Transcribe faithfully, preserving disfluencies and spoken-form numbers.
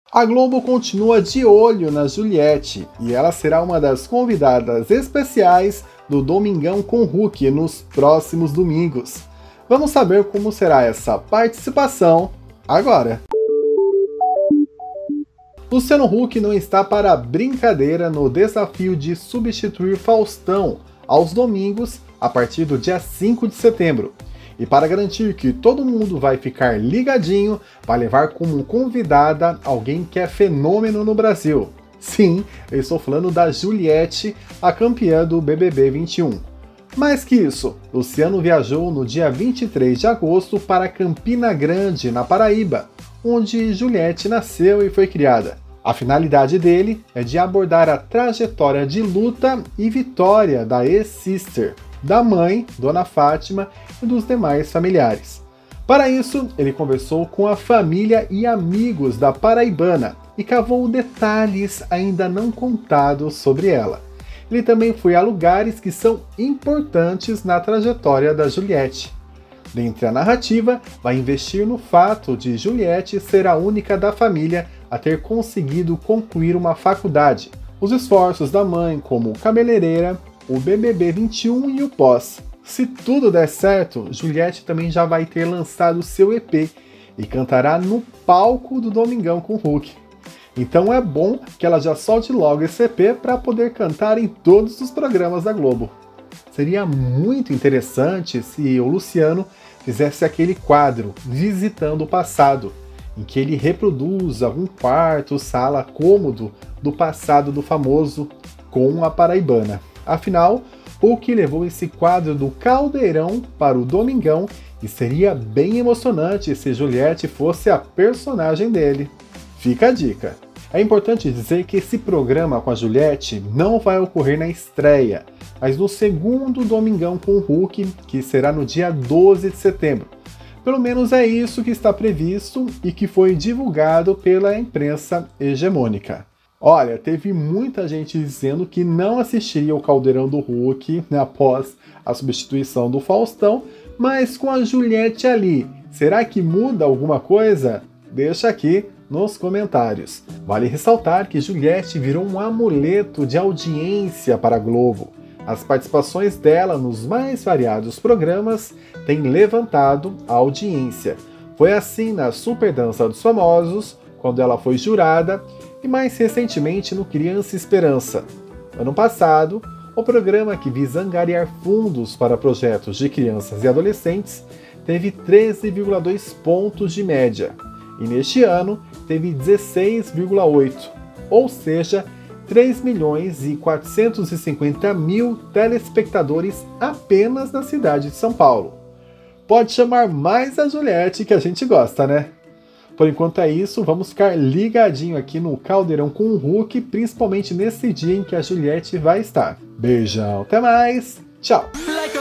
A Globo continua de olho na Juliette e ela será uma das convidadas especiais do Domingão com Hulk nos próximos domingos. Vamos saber como será essa participação agora. Luciano Huck não está para brincadeira no desafio de substituir Faustão aos domingos a partir do dia cinco de setembro. E para garantir que todo mundo vai ficar ligadinho, vai levar como convidada alguém que é fenômeno no Brasil. Sim, eu estou falando da Juliette, a campeã do B B B vinte e um. Mais que isso, Luciano viajou no dia vinte e três de agosto para Campina Grande, na Paraíba, onde Juliette nasceu e foi criada. A finalidade dele é de abordar a trajetória de luta e vitória da ex-sister, da mãe, Dona Fátima, e dos demais familiares. Para isso, ele conversou com a família e amigos da paraibana e cavou detalhes ainda não contados sobre ela. Ele também foi a lugares que são importantes na trajetória da Juliette. Dentre a narrativa, vai investir no fato de Juliette ser a única da família a ter conseguido concluir uma faculdade, os esforços da mãe como cabeleireira, o B B B vinte e um e o pós. Se tudo der certo, Juliette também já vai ter lançado seu E P e cantará no palco do Domingão com Hulk. Então é bom que ela já solte logo esse E P para poder cantar em todos os programas da Globo. Seria muito interessante se o Luciano fizesse aquele quadro Visitando o Passado, em que ele reproduz algum quarto, sala, cômodo do passado do famoso com a paraibana. Afinal, Hulk levou esse quadro do Caldeirão para o Domingão e seria bem emocionante se Juliette fosse a personagem dele. Fica a dica. É importante dizer que esse programa com a Juliette não vai ocorrer na estreia, mas no segundo Domingão com o Hulk, que será no dia doze de setembro. Pelo menos é isso que está previsto e que foi divulgado pela imprensa hegemônica. Olha, teve muita gente dizendo que não assistiria o Caldeirão do Hulk, né, após a substituição do Faustão, mas com a Juliette ali, será que muda alguma coisa? Deixa aqui nos comentários. Vale ressaltar que Juliette virou um amuleto de audiência para a Globo. As participações dela nos mais variados programas têm levantado a audiência. Foi assim na Super Dança dos Famosos, quando ela foi jurada, e mais recentemente no Criança Esperança. Ano passado, o programa que visa angariar fundos para projetos de crianças e adolescentes teve treze vírgula dois pontos de média, e neste ano teve dezesseis vírgula oito, ou seja, três milhões e quatrocentos e cinquenta mil telespectadores apenas na cidade de São Paulo. Pode chamar mais a Juliette, que a gente gosta, né? Por enquanto é isso, vamos ficar ligadinho aqui no Caldeirão com o Hulk, principalmente nesse dia em que a Juliette vai estar. Beijão, até mais, tchau!